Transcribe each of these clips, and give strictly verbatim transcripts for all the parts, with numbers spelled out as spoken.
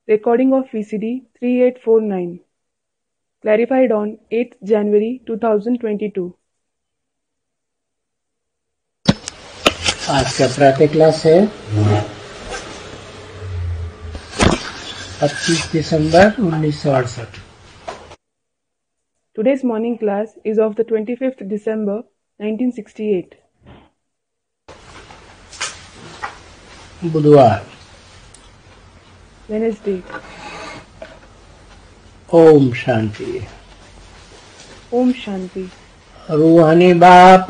Recording of V C D three eight four nine. Clarified on eighth January two thousand twenty-two. आज का प्रातः class है पच्चीस दिसंबर उन्नीस सौ अड़सठ। Today's morning class is of the twenty-fifth December nineteen sixty-eight. बुधवार। Wednesday. Om Shanti. Om Shanti. रूहानी बाप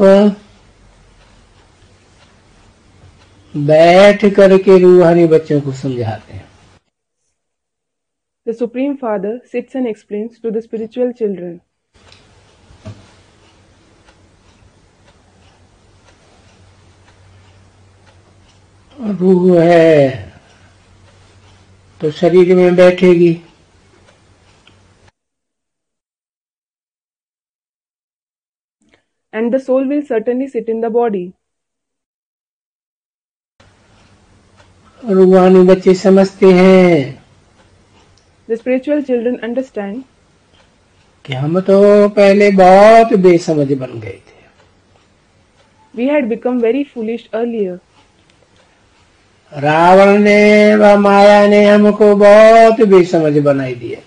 बैठ करके रूहानी बच्चों को समझाते हैं। The Supreme Father sits and explains to the spiritual children. रूह है तो शरीर में बैठेगी, And the soul will certainly sit in the body. रूहानी बच्चे समझते हैं The spiritual children understand कि हम तो पहले बहुत बेसमझ बन गए थे। we had become very foolish earlier. Ravan ने व माया ने हमको बहुत बेसमझ बनाई दिया।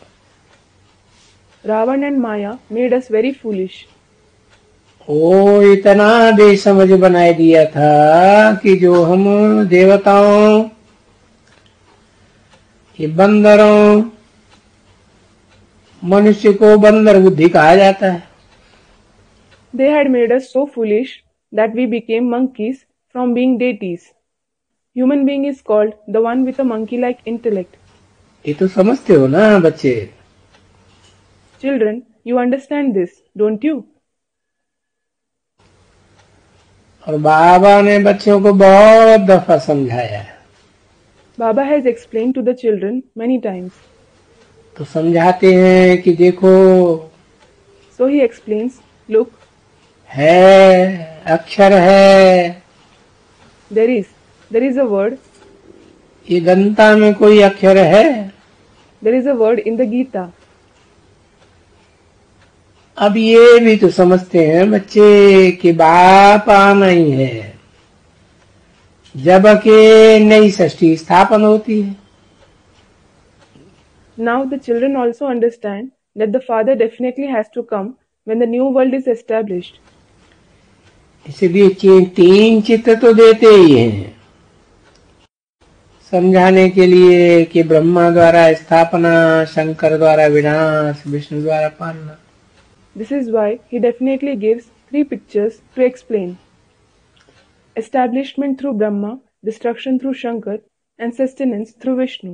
Ravan and Maya made us very foolish. वो इतना बेसमझ बनाई दिया था कि जो हम देवताओं, ये बंदरों, मनुष्य को बंदर बुद्धि कहा जाता है। They had made us so foolish that we became monkeys from being deities. Human being is called the one with a monkey-like intellect. ये तो समझते हो ना बच्चे? Children, you understand this, don't you? और बाबा ने बच्चों को बहुत दफा समझाया है। Baba has explained to the children many times. तो समझाते हैं कि देखो So he explains, look, है, अक्षर है, there is, there is a word, ये गीता में कोई अक्षर है? there is a word in the Gita. अब ये भी तो समझते हैं बच्चे कि बाप आना ही है जबकि नई सृष्टि स्थापन होती है। Now the children also understand that the Father definitely has to come when the new world is established. इसलिए ची- तीन चित्र तो देते ही हैं समझाने के लिए कि ब्रह्मा द्वारा स्थापना, शंकर द्वारा विनाश, विष्णु द्वारा पालना। This is why he definitely gives three pictures to explain. Establishment through Brahma, destruction through Shankar, and sustenance through Vishnu.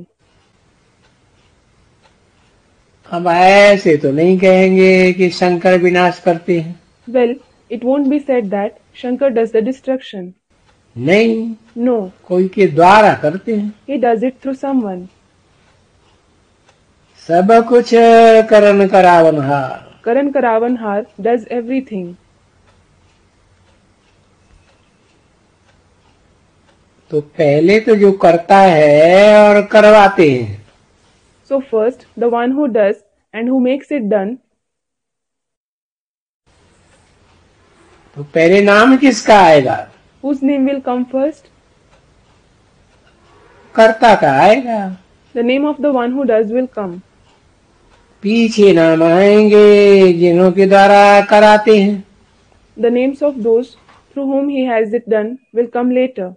अब ऐसे तो नहीं कहेंगे कि शंकर विनाश करते हैं। Well, it won't be said that Shankar does the destruction. नहीं, No, कोई के द्वारा करते हैं। he does it through someone. सब कुछ करन करावनहार। Karan Karavanhar does everything. तो पहले तो जो करता है और करवाते हैं, So first, the one who does and who makes it done, तो पहले नाम किसका आएगा? whose name will come first? कर्ता का आएगा। The name of the one who does will come. पीछे नाम आएंगे जिन्हों के द्वारा कराते हैं। The names of those through whom he has it done will come later.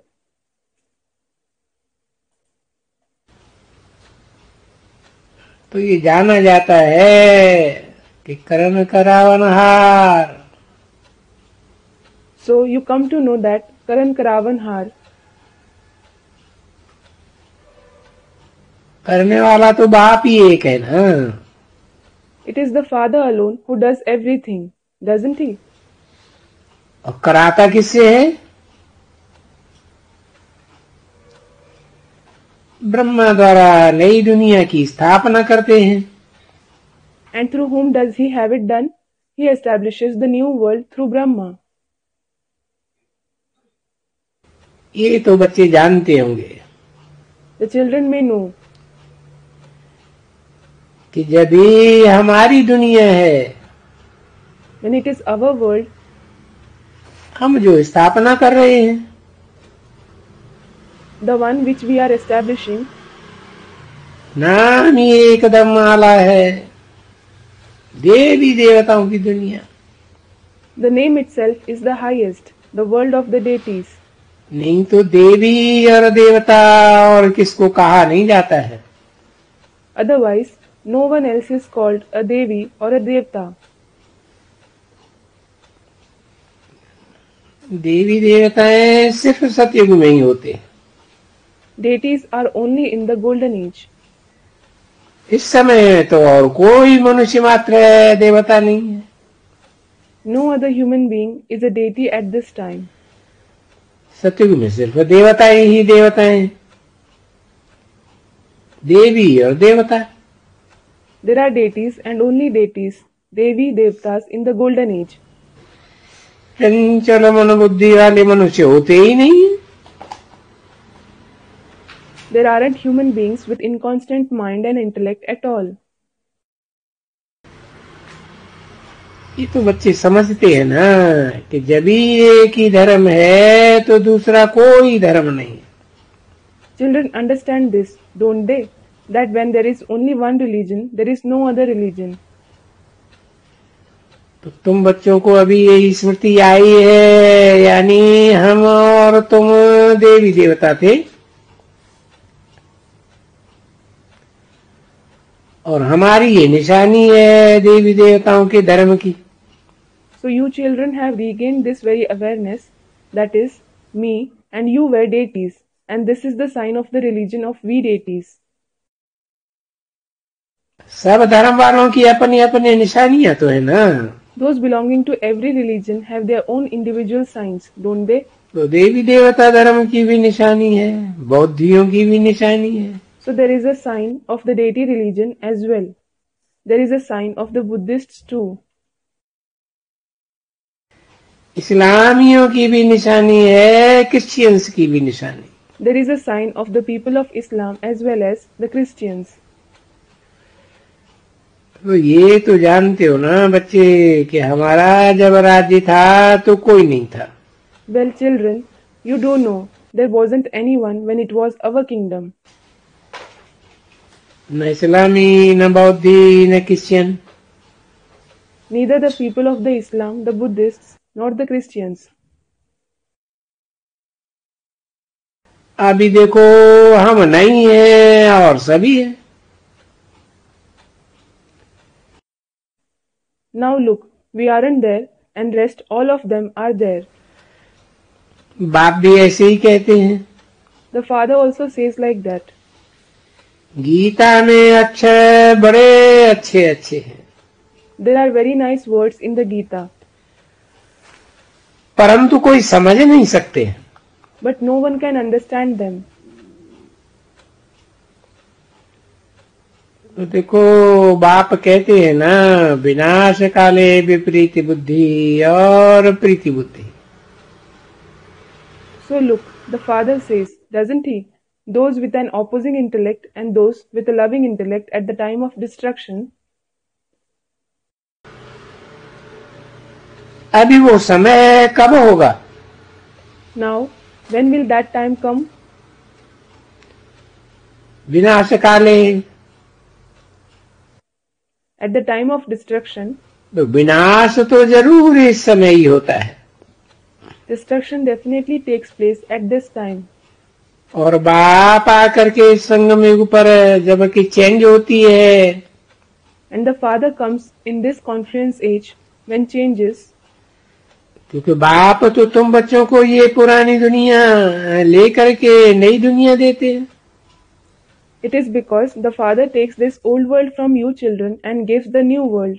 तो ये जाना जाता है कि करन करावनहार, So you come to know that Karan Karavanhar, करने वाला तो बाप ही एक है ना। it is the Father alone who does everything, doesn't he? और कराता किससे है? ब्रह्मा द्वारा नई दुनिया की स्थापना करते हैं। And through whom does he have it done? He establishes the new world through Brahma. ये तो बच्चे जानते होंगे। The children may know. कि जब ये हमारी दुनिया है, when it is our world, हम जो स्थापना कर रहे हैं, the one which we are establishing, नाम ही एकदम आला है, देवी देवताओं की दुनिया। the name itself is the highest, the world of the deities. नहीं तो देवी और देवता और किसको कहा नहीं जाता है। Otherwise, no one else is called a Devi or a Devta. देवी देवताएं सिर्फ सतयुग में ही होते हैं। Deities are only in the golden age. इस समय तो और कोई मनुष्य मात्र देवता नहीं है। No other human being is a deity at this time. सतयुग में सिर्फ देवताएं ही देवताएं, देवी और देवता। There are deities and only deities, Devi Devtas in the golden age. चंचल मन बुद्धि वाले मनुष्य होते ही नहीं। There aren't human beings with inconstant mind and intellect at all. ये तो बच्चे समझते हैं ना कि जब भी एक ही धर्म है तो दूसरा कोई धर्म नहीं। Children understand this, don't they? That when there is only one religion, there is no other religion. तो तुम बच्चों को अभी यही स्मृति आई है, यानी हम और तुम देवी देवता थे और हमारी ये निशानी है देवी देवताओं के धर्म की। So you children have regained this very awareness, that is, me and you were deities, and this is the sign of the religion of we deities. सब धर्म वालों की अपनी अपनी निशानियां तो है ना। Those belonging to every religion have their own individual signs, don't they? तो देवी देवता धर्म की भी निशानी है, बौद्धियों की भी निशानी है। So there is a sign of the deity religion as well. There is a sign of the Buddhists too. इस्लामियों की भी निशानी है, क्रिश्चियंस की भी निशानी। There is a sign of the people of Islam as well as the Christians. तो ये तो जानते हो ना बच्चे कि हमारा जब राज्य था तो कोई नहीं था। Well, children, you do know there wasn't anyone when it was our kingdom. न इस्लामी, न बौद्धि, न Christian. Neither the people of the Islam, the Buddhists, nor the Christians. अभी देखो हम नहीं है और सभी है। Now look, we aren't there, and rest all of them are there. बाप भी ऐसे ही कहते हैं। The father also says like that. Gita में अक्षर बड़े अच्छे अच्छे हैं, There are very nice words in the Gita, परंतु कोई समझ नहीं सकते। but no one can understand them. तो देखो बाप कहते हैं ना, विनाश काले विपरीत बुद्धि और प्रीति बुद्धि। So look, the father says, doesn't he? Those with an opposing intellect and those with a loving intellect at the time of destruction. अभी वो समय कब होगा? Now, when will that time come? विनाश काले, At the time of destruction. तो विनाश तो जरूर इस समय ही होता है। Destruction definitely takes place at this time. और बाप आकर के इस संगम युग पर जबकि चेंज होती है, And the father comes in this confluence age when changes. क्योंकि बाप तो तुम बच्चों को ये पुरानी दुनिया लेकर के नई दुनिया देते हैं। It is because the father takes this old world from you children and gives the new world.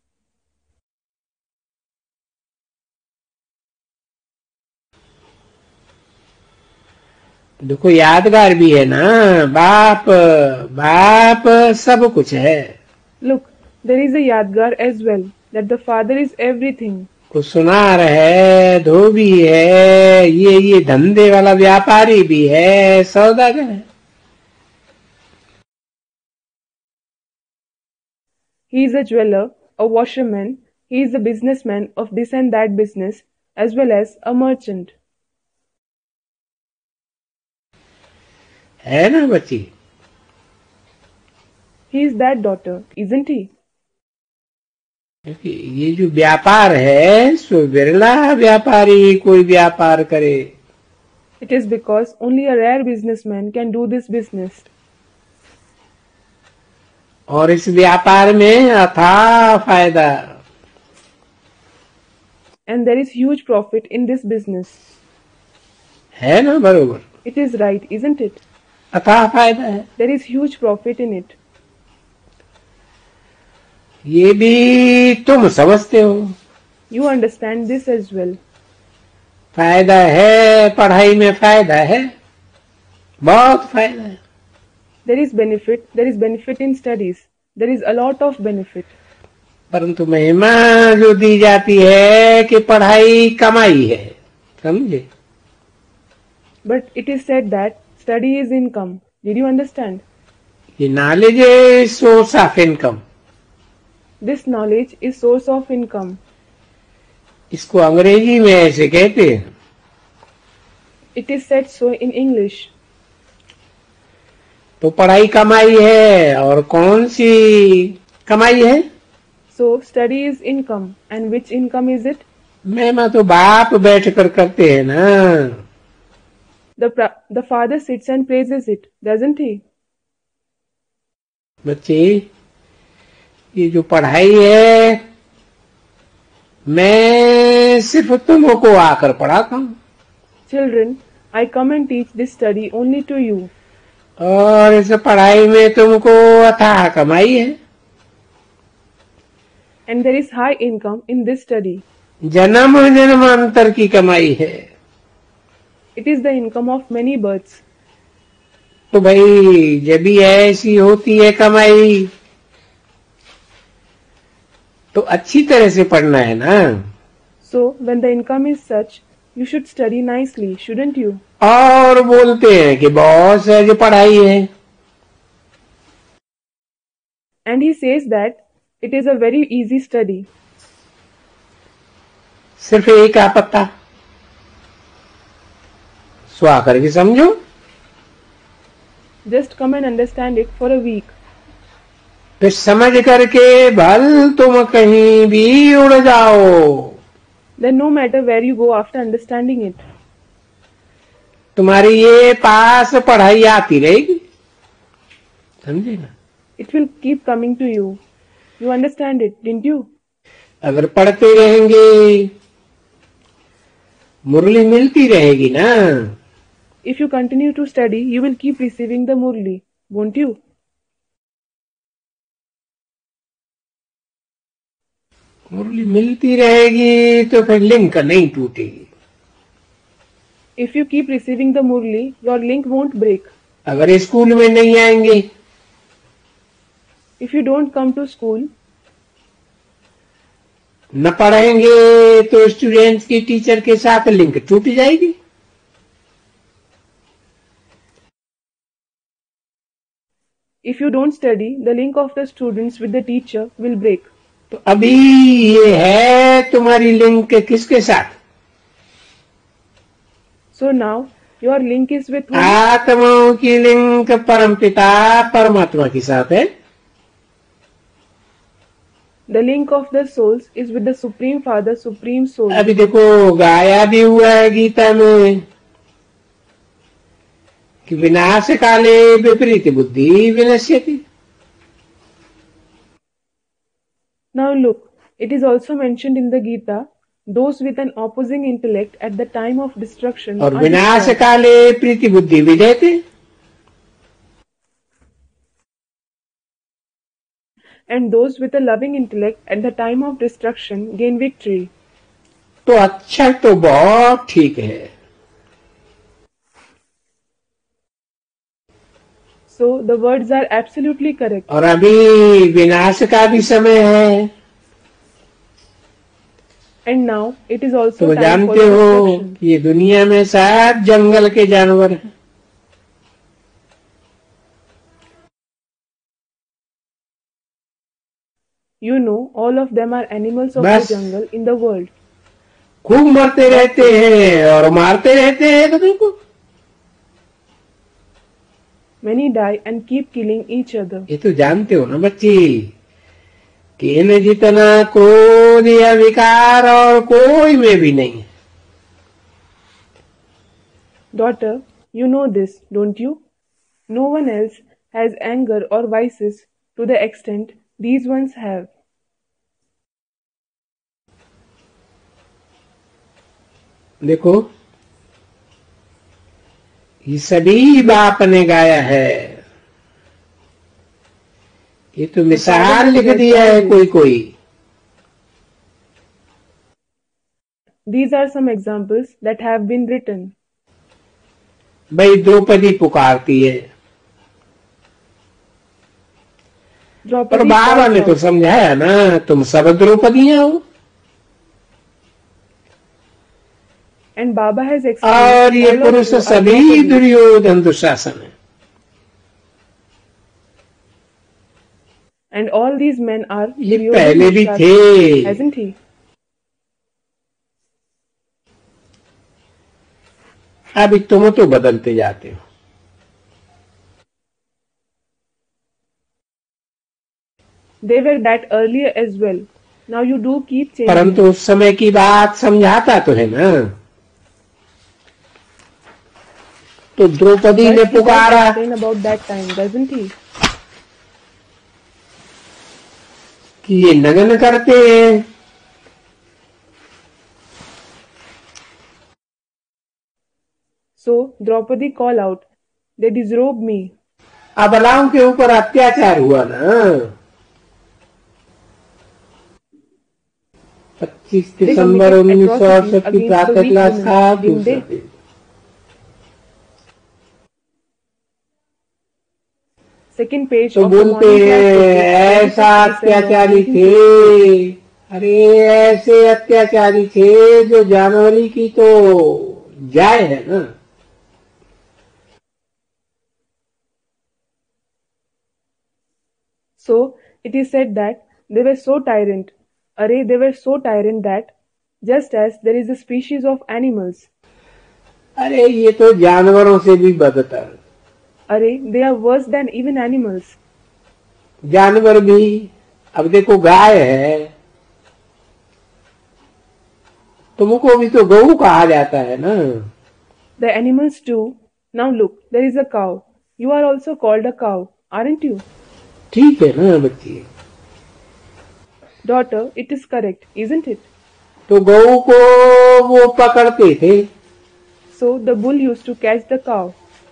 देखो यादगार भी है ना, बाप बाप सब कुछ है। Look, there is a Yadgar as well, that the father is everything. कुछ सुनार है, धोबी है, ये ये धंधे वाला व्यापारी भी है, सौदागर है। He is a jeweler, a washerman, he is a businessman of this and that business, as well as a merchant. है ना बच्ची? He is that daughter, isn't he? क्योंकि ये जो व्यापार है सो विरला व्यापारी कोई व्यापार करे। It is because only a rare businessman can do this business. और इस व्यापार में अथाह फायदा। And there is huge profit in this business. है ना बरोबर? It is right, isn't it? अथाह फायदा है। There is huge profit in it. ये भी तुम समझते हो। You understand this as well. फायदा है, पढ़ाई में फायदा है, बहुत फायदा है। There is benefit, there is benefit in studies. There is a lot of benefit. परंतु महिमा जो दी जाती है कि पढ़ाई कमाई है, समझे? But it is said that study is income. Did you understand? ये नॉलेज है source of income. This knowledge is source of income. इसको अंग्रेजी में ऐसे कहते हैं। It is said so in English. तो पढ़ाई कमाई है, और कौन सी कमाई है? So study is income. And which income is it? महिमा तो बाप बैठ कर करते हैं ना। The, pra- the father sits and praises it, doesn't he? बच्चे, ये जो पढ़ाई है मैं सिर्फ तुमको आकर पढ़ाता हूँ। Children, I come and teach this study only to you. और इस पढ़ाई में तुमको अथाह कमाई है। And there is high income in this study. जन्म जन्मांतर की कमाई है। It is the income of many births. तो भाई जब भी ऐसी होती है कमाई तो अच्छी तरह से पढ़ना है ना। So when the income is such, you should study nicely, shouldn't you? और बोलते हैं कि बहुत सहज पढ़ाई है। And he says that it is a very easy study. सिर्फ एक आपत्ता, सो आकर के समझो। Just come and understand it for a week. फिर समझ करके भल तुम कहीं भी उड़ जाओ, Then no matter where you go after understanding it, तुम्हारी ये पास पढ़ाई आती रहेगी, समझे ना? it will keep coming to you. You understand it, didn't you? अगर पढ़ते रहेंगे मुरली मिलती रहेगी ना। If you continue to study, you will keep receiving the murli, won't you? मुरली मिलती रहेगी तो फिर लिंक नहीं टूटेगी। If you keep receiving the murli, your link won't break. अगर स्कूल में नहीं आएंगे, If you don't come to school, न पढ़ेंगे तो स्टूडेंट्स की टीचर के साथ लिंक टूट जाएगी। if you don't study, the link of the students with the teacher will break. तो अभी ये है तुम्हारी लिंक किसके साथ? So now, your link is with whom? आत्माओं की लिंक परमपिता परमात्मा के साथ है। The link of the souls is with the Supreme Father, Supreme Soul. अभी देखो गाया भी हुआ है गीता में कि विनाश काले विपरीत बुद्धि विनश्यति। Now look, it is also mentioned in the Gita, those with an opposing intellect at the time of destruction और are विनाश destroyed, काले प्रीति बुद्धि विजयते। and those with a loving intellect at the time of destruction gain victory. तो अच्छा तो बहुत ठीक है। So the words are absolutely correct. और अभी विनाश का भी समय है। And now it is also तो time for जानते the हो destruction. कि ये दुनिया में सब जंगल के जानवर हैं। You know, all of them are animals of the बस jungle in the world. खूब मरते रहते हैं और मारते रहते हैं एक दूसरे को। Many die and keep killing each other. ये तो जानते हो ना बच्ची कि इन्हें जितना क्रोध या विकार और कोई में भी नहीं। Daughter, you know this, don't you? No one else has anger or vices to the extent these ones have. देखो ये सभी बाप ने गाया है, ये तो मिसाल लिख दिया है कोई कोई। These are some examples that have been written. भाई द्रौपदी पुकारती है, पर Draupadi बाबा calls ने तो out, समझाया ना, तुम सब द्रौपदियां हो। and Baba has और explained ये all of पुरुष you are सभी Draupadi, दुर्योधन दुशासन है। and all these men are ये Duryodhan पहले भी Dushasana, थे, hasn't he? अभी तुम तो बदलते जाते हो। They were that earlier as well. Now you do keep changing. परंतु उस समय की बात समझाता तो है ना। तो द्रौपदी But ने he does पुकारा, explain about that time, doesn't he? कि ये नगन करते हैं। So Draupadi call out, they disrobe me. अबलाओं के ऊपर अत्याचार हुआ ना। पच्चीस They दिसंबर committed उन्नीस सौ atrocities अड़सठ की against the प्रातः weak क्लास women, था didn't दूसरा they? दिन। Second page तो of the बोलते morning class हैं paper, ऐसा अत्याचारी twenty-fifth December थे, nineteen sixty. अरे ऐसे अत्याचारी थे जो जानवरी की तो जाय है ना। So it is said that they were so tyrant, array they were so tyrant that just as there is a species of animals, अरे ये तो जानवरों से भी बदतर, array they are worse than even animals. जानवर भी, अब देखो गाय है, तुमको भी तो गऊ कहा जाता है ना। The animals too. Now look, there is a cow. You are also called a cow, aren't you? ठीक है ना बच्ची। Daughter, it is correct, isn't it? तो गऊ को वो पकड़ते थे, So the bull used to catch the cow.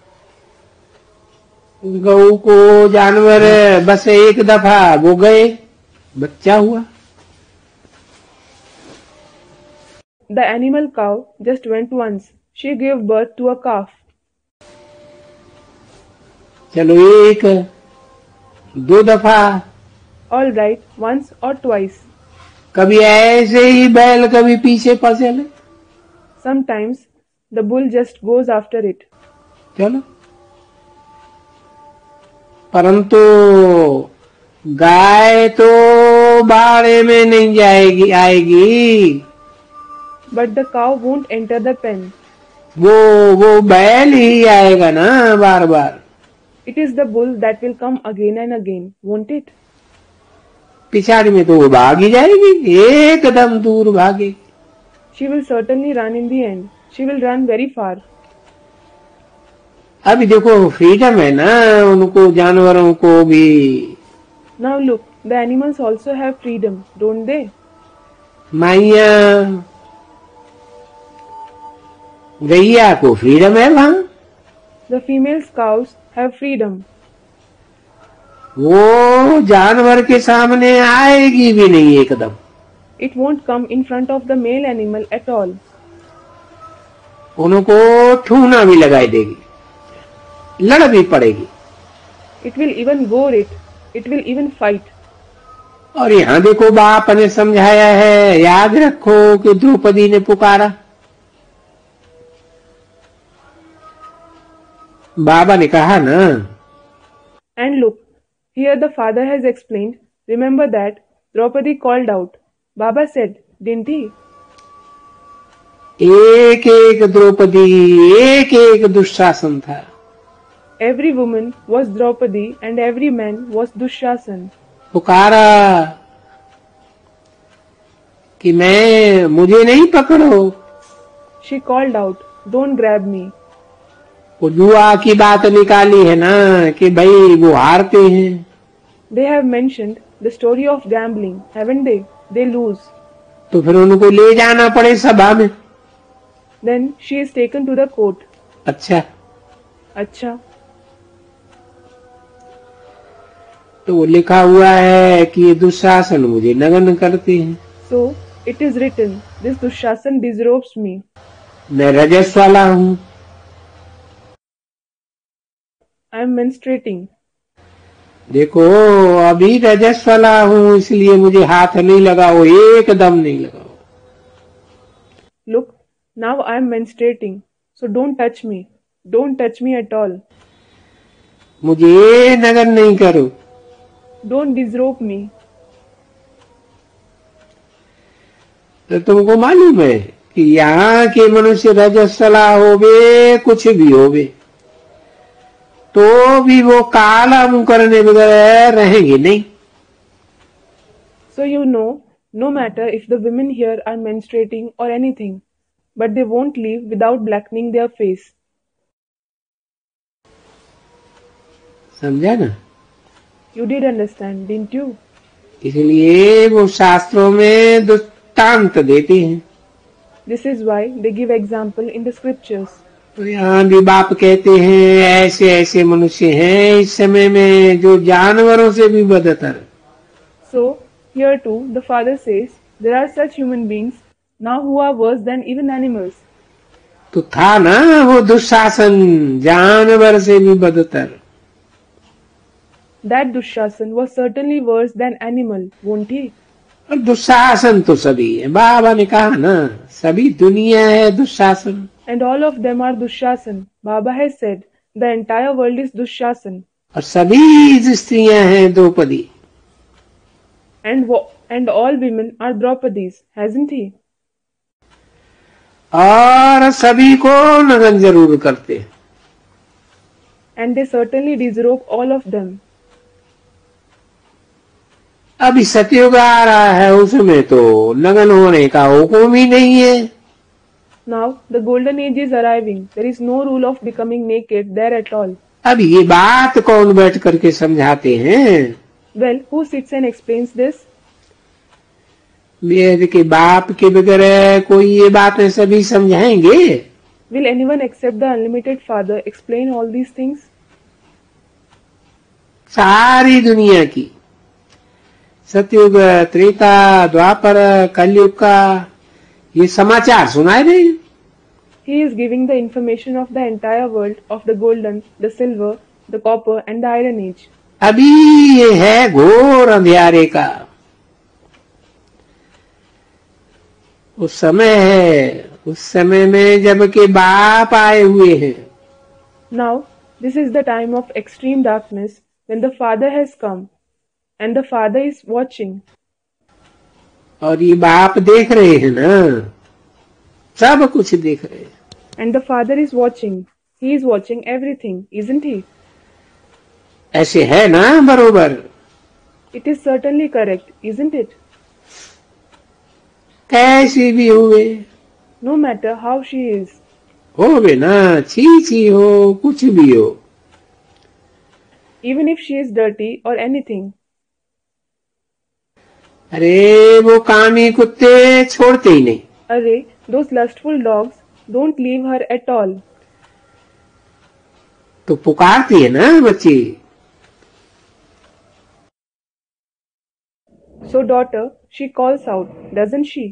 गऊ को जानवर बस एक दफा वो गए, बच्चा हुआ। The animal cow just went once. She gave birth to a calf. चलो एक दो दफा, All right, once or twice. कभी ऐसे ही बैल कभी पीछे पसले, Sometimes the bull just goes after it. चलो। परंतु गाय तो बाड़े में नहीं जाएगी आएगी, But the cow won't enter the pen. वो वो बैल ही आएगा ना बार बार। It is the bull that will come again and again, won't it? पिछाड़ी में तो वो भाग ही जाएगी, एकदम दूर भागेगी। She will certainly run in the end. She will run very far. अभी देखो फ्रीडम है ना उनको, जानवरों को भी। Now look, the animals also have freedom, don't they? माइया गैया को फ्रीडम है वहां, The female cows have freedom. वो जानवर के सामने आएगी भी नहीं एकदम। It won't come in front of the male animal at all. उनको ठूना भी लगाई देगी, लड़ भी पड़ेगी। It will even gore it. It will even fight. और यहाँ देखो बाप ने समझाया है, याद रखो कि द्रौपदी ने पुकारा, बाबा ने कहा ना। And look, here the father has explained, remember that Draupadi called out. Baba said, didn't he? एक एक द्रौपदी, एक एक दुशासन था. Every woman was Draupadi and every man was Dushasan. पुकारा कि मैं मुझे नहीं पकड़ो. She called out, don't grab me. वो जुआ की बात निकाली है ना कि भाई वो हारते हैं. They have mentioned the story of gambling, haven't they? They lose. तो फिर उनको ले जाना पड़े सभा में. Then she is taken to the court. अच्छा. अच्छा. तो वो लिखा हुआ है कि ये दुशासन मुझे नग्न करते हैं. So it is written, this Dushasan disrobes me. मैं रजस वाला हूँ. I am menstruating. देखो अभी रजस वाला हूँ इसलिए मुझे हाथ नहीं लगाओ, एकदम नहीं लगाओ. Look, now I am menstruating, so don't touch me. Don't touch me at all. मुझे नग्न नहीं करो. Don't disrobe me. तो तुमको मालूम है कि यहाँ के मनुष्य रजस वाला होवे, कुछ भी होवे, तो भी वो काला मुंह करने बगैर रहेंगे नहीं. So you know, no matter if the women here are menstruating or anything, but they won't leave without blackening their face. समझा ना. You did understand, didn't you? इसलिए वो शास्त्रों में दृष्टांत देते हैं. This is why they give example in the scriptures. तो यहाँ भी बाप कहते हैं ऐसे ऐसे मनुष्य हैं इस समय में जो जानवरों से भी बदतर. So here too the father says there are such human beings now who are worse than even animals. तो था ना वो दुशासन जानवर से भी बदतर. That Dushasan was certainly worse than animal, won't he? और दुशासन तो सभी है. बाबा ने कहा ना सभी दुनिया है Dushasan. And all of them are Dushasan. Baba has said the entire world is Dushasan. और सभी स्त्रियां हैं Draupadi. And wo- and all women are Draupadis, hasn't he? और सभी को नग्न जरूर करते हैं. And they certainly disrobe all of them. अभी सतयुग आ रहा है उसमें तो नग्न होने का हुक्म ही नहीं है. Now the golden age is arriving. There is no rule of becoming naked there at all. अब ये बात कौन बैठ करके समझाते हैं? Well, who sits and explains this? वेद के बाप के बगैर कोई ये बातें सभी समझाएंगे? Will anyone except the unlimited Father explain all these things? सारी दुनिया की सतयुग, त्रेता, द्वापर, कलयुग का ये समाचार सुनाए रहे. He is giving the information of the entire world of the golden, the silver, the copper and the iron age. अभी ये है घोर अंधियारे का. उस समय है, उस समय में जब के बाप आए हुए हैं. Now, this is the time of extreme darkness when the Father has come and the Father is watching. और ये बाप देख रहे हैं ना, सब कुछ देख रहे हैं. And the Father is watching. He is watching everything, isn't he? ऐसे है ना बरोबर. It is certainly correct, isn't it? कैसी भी हुए, No matter how she is. हो बे ना, छी छी हो, कुछ भी हो. Even if she is dirty or anything. अरे वो कामी कुत्ते छोड़ते ही नहीं. Array, those lustful dogs don't leave her at all. तो पुकारती है ना बच्ची. So daughter, she calls out, doesn't she?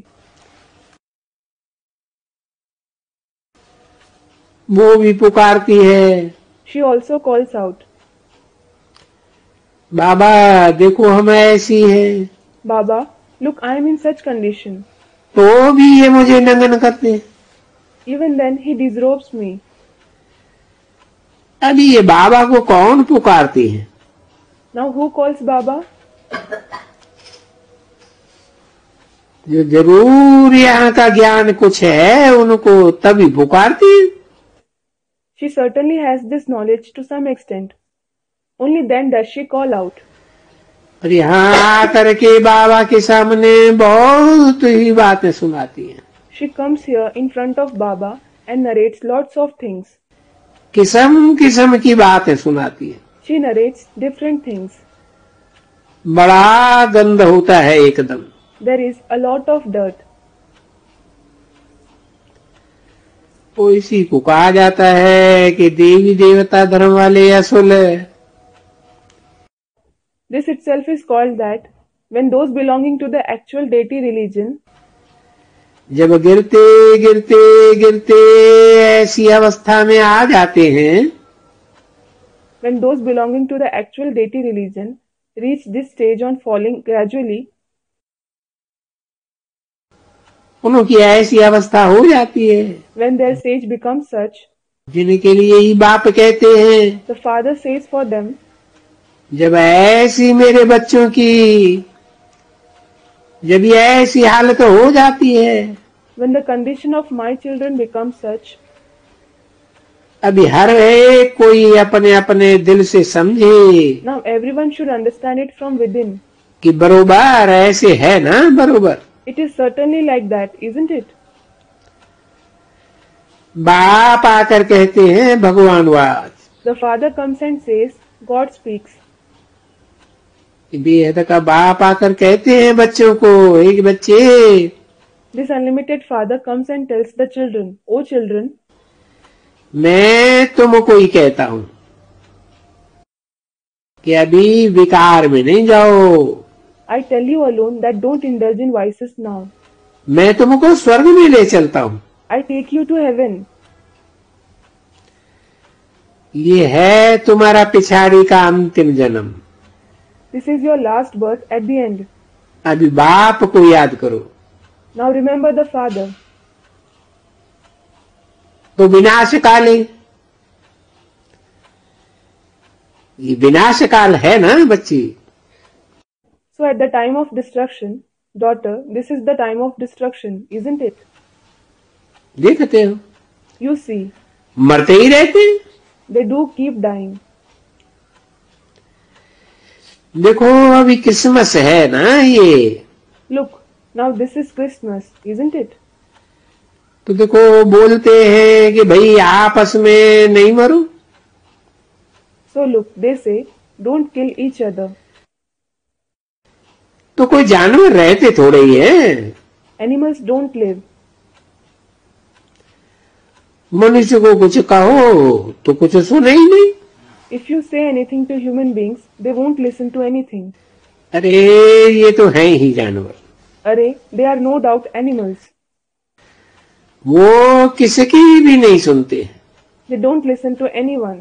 वो भी पुकारती है. She also calls out, बाबा देखो हम ऐसी हैं. Baba, look, I am in such condition. तो भी ये मुझे नंगन करते हैं. Even then he disrobes me. अभी ये बाबा को कौन पुकारती है? Now who calls Baba? जो जरूर यहाँ का ज्ञान कुछ है उनको तभी पुकारती है। She certainly has this knowledge to some extent. Only then does she call out. और यहाँ आकर के बाबा के सामने बहुत ही बातें सुनाती है। She comes here in front of Baba and narrates lots of things. किस्म किस्म की बातें सुनाती है। She narrates different things. बड़ा गंद होता है एकदम। There is a lot of dirt. तो इसी को कहा जाता है कि देवी देवता धर्म वाले असूल है। This itself is called that when those belonging to the actual deity religion जब गिरते गिरते गिरते ऐसी अवस्था में आ जाते हैं, when those belonging to the actual deity religion reach this stage on falling gradually, उनकी ऐसी अवस्था हो जाती है when their stage becomes such, जिनके लिए ही बाप कहते हैं, the father says for them, जब ऐसी मेरे बच्चों की जब ये ऐसी हालत हो जाती है, when the condition of my children becomes such, अभी हर एक कोई अपने अपने दिल से समझे now everyone should understand it from within. कि बरोबर ऐसे है ना, बरोबर It is certainly like that, isn't it? बाप आकर कहते हैं भगवान वाच। The father comes and says, God speaks. बेहद का बाप आकर कहते हैं बच्चों को, एक बच्चे, This unlimited father comes and tells the children, O children, मैं तुमको ही कहता हूं कि अभी विकार में नहीं जाओ, I tell you alone that don't indulge in vices now. मैं तुमको स्वर्ग में ले चलता हूं। I take you to heaven. ये है तुम्हारा पिछाड़ी का अंतिम जन्म। This is your last birth at the end. अभी बाप को याद करो। Now remember the father. तो विनाश काले, ये विनाश काल है ना बच्ची। So at the time of destruction, daughter, this is the time of destruction, isn't it? देखते हो, You see, मरते ही रहते। they do keep dying. देखो अभी क्रिसमस है ना ये, Look, now this is Christmas, isn't it? तो देखो बोलते हैं कि भाई आपस में नहीं मरो। So look, they say, don't kill each other. तो कोई जानवर रहते थोड़े ही है। Animals don't live. मनुष्य को कुछ कहो तो कुछ सुने ही नहीं। If you say anything to human beings, they won't listen to anything. अरे ये तो हैं ही जानवर। Array, they are no doubt animals. वो किसकी भी नहीं सुनते। They don't listen to anyone.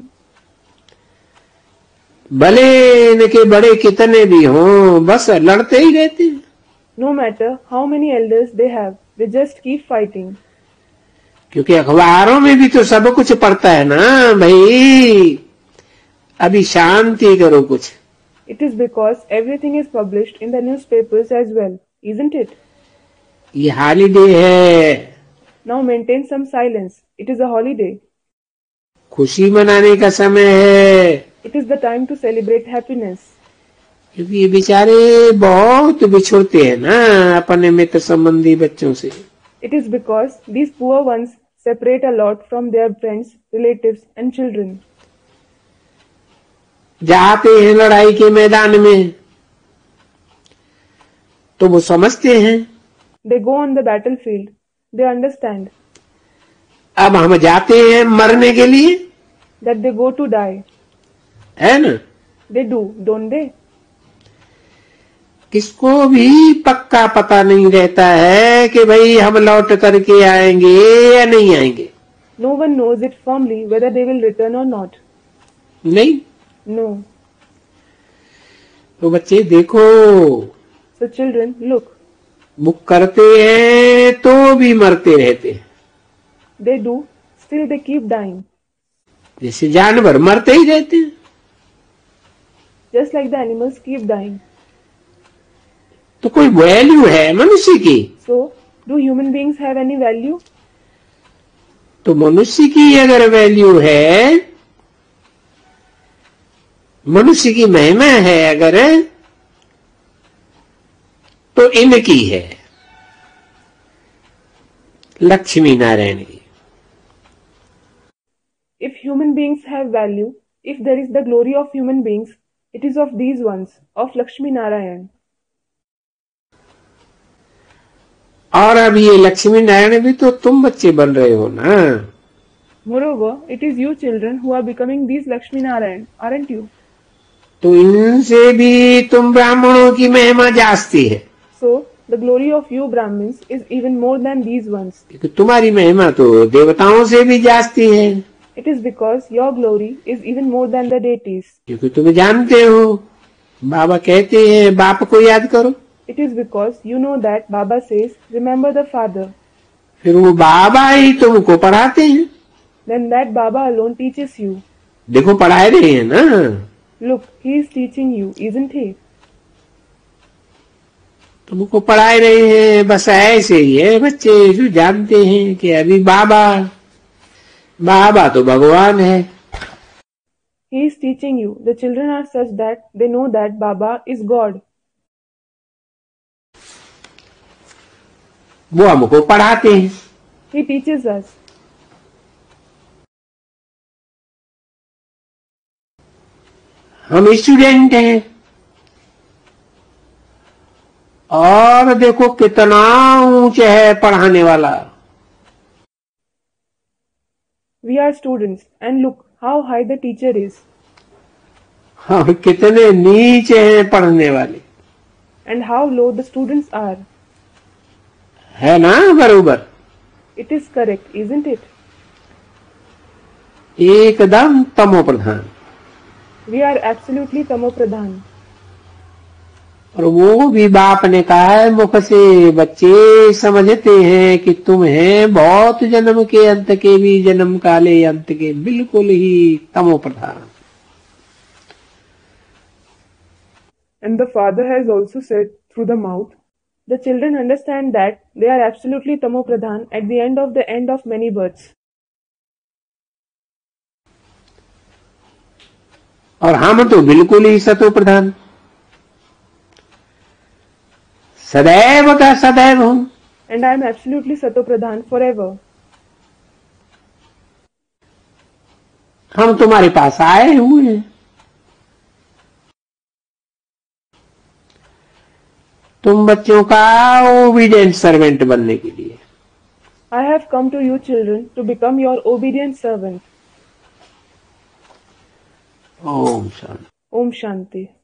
भले इनके बड़े कितने भी हों, बस लड़ते ही रहते हैं। No matter how many elders they have, they just keep fighting. क्योंकि अखबारों में भी तो सब कुछ पढ़ता है ना भाई, अभी शांति करो कुछ। It is because everything is published in the newspapers as well, isn't it? ये हॉलीडे है। Now maintain some silence. It is a holiday. खुशी मनाने का समय है। It is the time to celebrate happiness. क्योंकि ये बेचारे बहुत बिछुड़ते हैं ना अपने मित्र संबंधी बच्चों से। It is because these poor ones separate a lot from their friends, relatives and children. जाते हैं लड़ाई के मैदान में तो वो समझते हैं। They go on the battlefield. They understand अब हम जाते हैं मरने के लिए, that they go to die. है ना। They do, don't they? किसको भी पक्का पता नहीं रहता है कि भाई हम लौट करके आएंगे या नहीं आएंगे। No one knows it firmly whether they will return or not. नहीं। No. तो बच्चे देखो, So children, look. वो करते हैं तो भी मरते रहते हैं। They do, still they keep dying. जैसे जानवर मरते ही रहते हैं। Just like the animals keep dying. तो कोई वैल्यू है मनुष्य की? So, do human beings have any value? तो मनुष्य की अगर वैल्यू है, मनुष्य की महिमा है अगर, तो इनकी है, लक्ष्मी नारायण की। If human beings have value, if there is the glory of human beings, it is of these ones, of Lakshmi Narayan. और अब ये लक्ष्मी नारायण भी तो तुम बच्चे बन रहे हो ना। Moreover, it is you children who are becoming these Lakshmi Narayan, aren't you? तो इनसे भी तुम ब्राह्मणों की महिमा जास्ती है। So, the glory of you Brahmins is even more than these ones. क्योंकि तुम्हारी महिमा तो देवताओं से भी जास्ती है। It is because your glory is even more than the deities. क्योंकि तुम जानते हो, बाबा कहते हैं बाप को याद करो। It is because you know that Baba says, remember the father. फिर वो बाबा ही तुमको पढ़ाते हैं। Then that Baba alone teaches you. देखो पढ़ा रहे हैं ना। Look, he is teaching you, isn't he? तुमको पढ़ा रहे हैं, बस ऐसे ही है बच्चे जो जानते हैं कि अभी बाबा बाबा तो भगवान है। He is teaching you. The children are such that they know that Baba is God. वो हमको पढ़ाते हैं। He teaches us. हम स्टूडेंट हैं, और देखो कितना ऊंचे है पढ़ाने वाला। We are students, and look how high the teacher is. हाँ, कितने नीचे हैं पढ़ने वाले। And how low the students are. है ना बरोबर? It is correct, isn't it? एकदम तमो प्रधान। We are absolutely tamo pradhan. और वो भी बाप ने कहा है मुख से, बच्चे समझते हैं कि तुम हैं बहुत जन्म के अंत के भी जन्म काले अंत के बिल्कुल ही तमो प्रधान। And the father has also said through the mouth, the children understand that they are absolutely tamo pradhan at the end of the end of many births. और हम तो बिल्कुल ही सतो प्रधान, सदैव का सदैव हूं। And I am absolutely sato pradhan forever. हम तुम्हारे पास आए हुए हैं, तुम बच्चों का ओबीडिएंट सर्वेंट बनने के लिए। I have come to you children to become your obedient servant. Om Shanti. Om Shanti.